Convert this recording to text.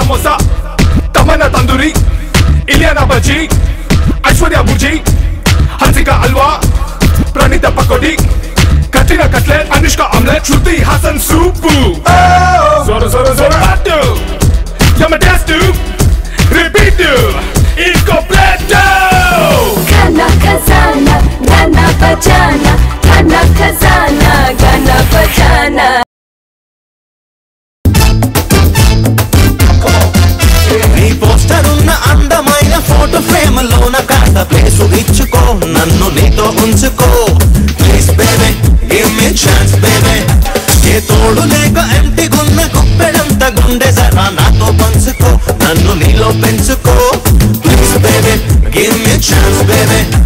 సమోసా తమన్నా తందూరి ఇలియానా బజ్జీ ఐశ్వర్య బుజ్జి Hansika halwa Pranitha pakodi Katrina cutlet Anushka omelette Shruti Haasan soup జోర జోర జోర అటు యమ taste repeat incompleto Gana Khazana Gana Bajana Gana Khazana Gana Bajana నీ పోస్టర్ ఉన్న అందమైన ఫోటో ఫ్రేమ్ లోన కాస్త ప్లేసు ఇచ్చుకో నన్ను నీతో ఉంచుకో please baby give me chance baby ఏ తోడు లేక ఎంటిగున్న గుప్పెడంత గుండె జరా నాతో పంచుకో నన్ను నీలో పెంచుకో please baby give me chance baby